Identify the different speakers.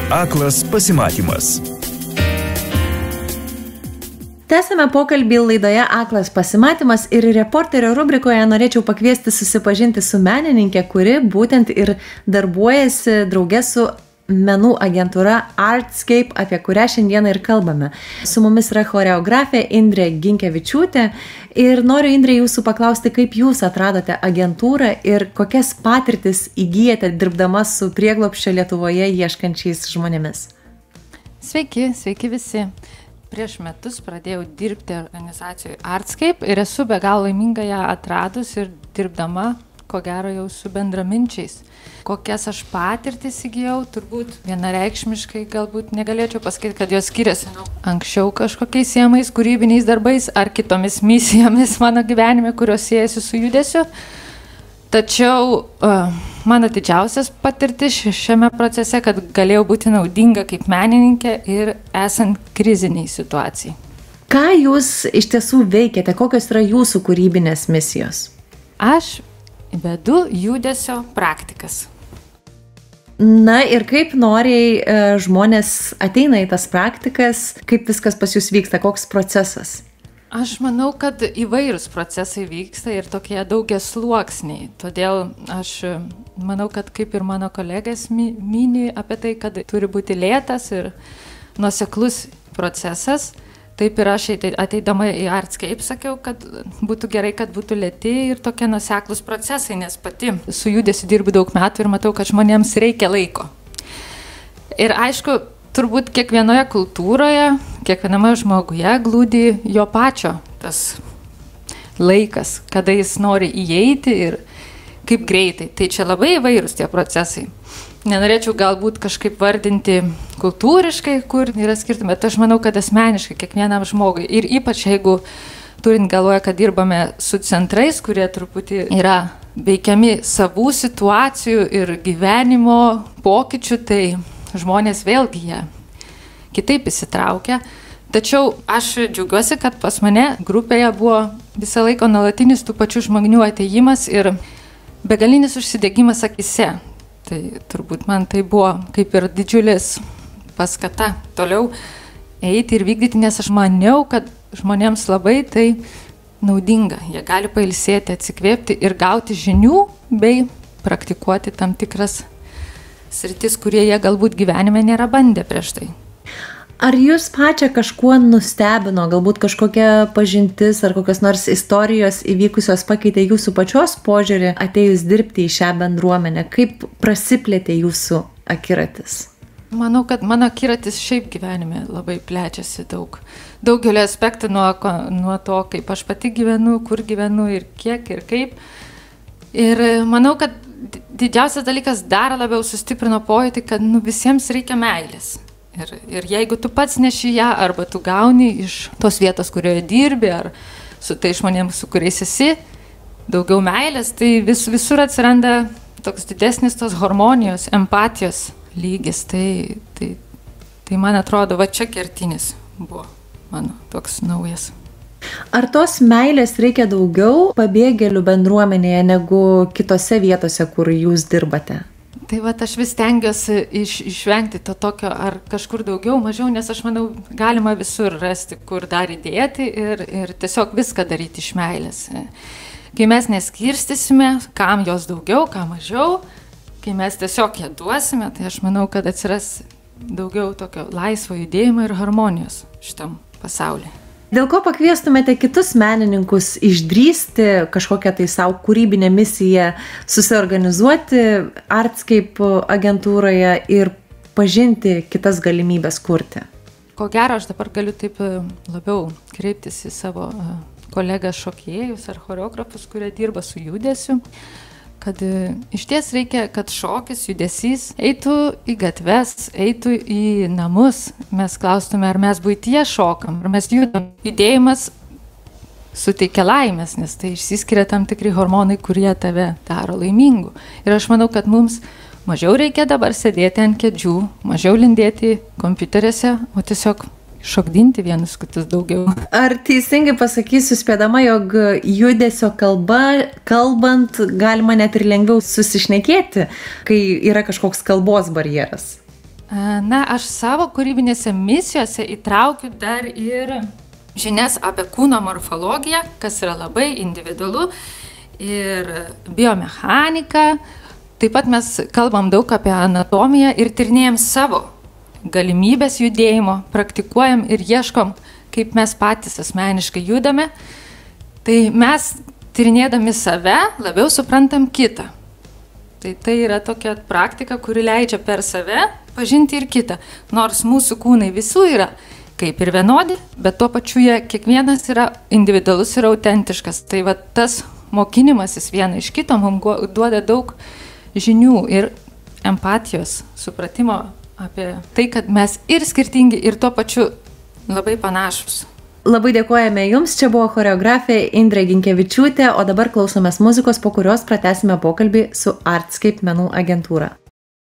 Speaker 1: Aklas pasimatymas.
Speaker 2: Tęsime pokalbį laidoje Aklas pasimatymas ir reporterio rubrikoje norėčiau pakviesti susipažinti su menininkė, kuri būtent ir darbuojasi drauge su menų agentūra Artscape, apie kurią šiandieną ir kalbame. Su mumis yra choreografė Indrė Ginkevičiūtė ir noriu, Indrė, jūsų paklausti, kaip jūs atradote agentūrą ir kokias patirtis įgyjate dirbdama su prieglobsčio Lietuvoje ieškančiais žmonėmis.
Speaker 3: Sveiki visi. Prieš metus pradėjau dirbti organizacijoje Artscape ir esu be galo laiminga ją atradus ir dirbdama, ko gero, jau su bendraminčiais. Kokias aš patirtis įgijau, turbūt vienareikšmiškai galbūt negalėčiau pasakyti, kad jos skiriasi anksčiau kažkokiais siejamais kūrybiniais darbais ar kitomis misijomis mano gyvenime, kurios siejasi su judesiu. Tačiau mano didžiausias patirtis šiame procese, kad galėjau būti naudinga kaip menininkė ir esant kriziniai situacijai.
Speaker 2: Ką jūs iš tiesų veikiate? Kokios yra jūsų kūrybinės misijos?
Speaker 3: Aš vedu judesio praktikas.
Speaker 2: Na ir kaip noriai žmonės ateina į tas praktikas, kaip viskas pas jūs vyksta, koks procesas?
Speaker 3: Aš manau, kad įvairūs procesai vyksta ir tokie daugiasluoksniai. Todėl aš manau, kad kaip ir mano kolegas mini apie tai, kad turi būti lėtas ir nuoseklus procesas, taip ir aš ateidama į Artscape sakiau, kad būtų gerai, kad būtų lėti ir tokie nuoseklus procesai, nes pati su judesiu dirbu daug metų ir matau, kad žmonėms reikia laiko. Ir aišku, turbūt kiekvienoje kultūroje, kiekviename žmoguje glūdi jo pačio tas laikas, kada jis nori įeiti ir kaip greitai. Tai čia labai įvairūs tie procesai. Nenorėčiau galbūt kažkaip vardinti kultūriškai, kur yra skirtumai, bet aš manau, kad asmeniškai kiekvienam žmogui ir ypač jeigu turint galvoje, kad dirbame su centrais, kurie truputį yra veikiami savų situacijų ir gyvenimo pokyčių, tai žmonės vėlgi jie kitaip įsitraukia. Tačiau aš džiaugiuosi, kad pas mane grupėje buvo visą laiką nuolatinis tų pačių žmonių atėjimas ir begalinis užsidegimas akise. Tai turbūt man tai buvo kaip ir didžiulis paskata toliau eiti ir vykdyti, nes aš maniau, kad žmonėms labai tai naudinga. Jie gali pailsėti, atsikvėpti ir gauti žinių bei praktikuoti tam tikras sritis, kurie jie galbūt gyvenime nėra bandę prieš tai.
Speaker 2: Ar jūs pačią kažkuo nustebino, galbūt kažkokia pažintis ar kokios nors istorijos įvykusios pakeitė jūsų pačios požiūrį atėjus dirbti į šią bendruomenę? Kaip prasiplėtė jūsų akiratis?
Speaker 3: Manau, kad mano akiratis šiaip gyvenime labai plečiasi daug. Daugelio aspektų nuo to, kaip aš pati gyvenu, kur gyvenu ir kiek ir kaip. Ir manau, kad didžiausias dalykas dar labiau sustiprino pojūtį, kad visiems reikia meilės. Ir jeigu tu pats neši ją, arba tu gauni iš tos vietos, kurioje dirbi, ar su tai žmonėms, su kuriais esi, daugiau meilės, tai visur atsiranda toks didesnis tos harmonijos, empatijos lygis. Tai man atrodo, va čia kertinis buvo mano toks naujas.
Speaker 2: Ar tos meilės reikia daugiau pabėgėlių bendruomenėje negu kitose vietose, kur jūs dirbate?
Speaker 3: Tai va, aš vis stengiuosi išvengti to tokio ar kažkur daugiau, mažiau, nes aš manau, galima visur rasti, kur dar įdėti ir tiesiog viską daryti iš meilės. Kai mes neskirstysime, kam jos daugiau, kam mažiau, kai mes tiesiog ją duosime, tai aš manau, kad atsiras daugiau tokio laisvo judėjimo ir harmonijos šitam pasaulyje.
Speaker 2: Dėl ko pakviestumėte kitus menininkus išdrįsti kažkokią tai savo kūrybinę misiją susiorganizuoti Artscape agentūroje ir pažinti kitas galimybės kurti?
Speaker 3: Ko gero, aš dabar galiu taip labiau kreiptis į savo kolegas šokėjus ar choreografus, kurie dirba su judesiu, kad iš ties reikia, kad šokis, judesys eitų į gatves, eitų į namus. Mes klaustume, ar mes buityje šokam, ar mes judam. Judėjimas suteikia laimės, nes tai išsiskiria tam tikri hormonai, kurie tave daro laimingu. Ir aš manau, kad mums mažiau reikia dabar sėdėti ant kėdžių, mažiau lindėti kompiuteriuose, o tiesiog šokdinti vienus kitus daugiau.
Speaker 2: Ar teisingai pasakysiu spėdama, jog judesio kalbant galima net ir lengviau susišnekėti, kai yra kažkoks kalbos barjeras?
Speaker 3: Na, aš savo kūrybinėse misijose įtraukiu dar ir žinias apie kūno morfologiją, kas yra labai individualu, ir biomechaniką. Taip pat mes kalbam daug apie anatomiją ir tyrinėjam savo galimybės judėjimo, praktikuojam ir ieškom, kaip mes patys asmeniškai judame. Tai mes tyrinėdami save labiau suprantam kitą. Tai yra tokia praktika, kuri leidžia per save pažinti ir kitą. Nors mūsų kūnai visų yra kaip ir vienodi, bet tuo pačiu jie kiekvienas yra individualus ir autentiškas. Tai va tas mokinimasis vieną iš kito mums duoda daug žinių ir empatijos, supratimo apie tai, kad mes ir skirtingi, ir tuo pačiu labai panašus.
Speaker 2: Labai dėkojame Jums, čia buvo choreografė Indrė Ginkevičiūtė, o dabar klausomės muzikos, po kurios pratęsime pokalbį su Artscape menų agentūra.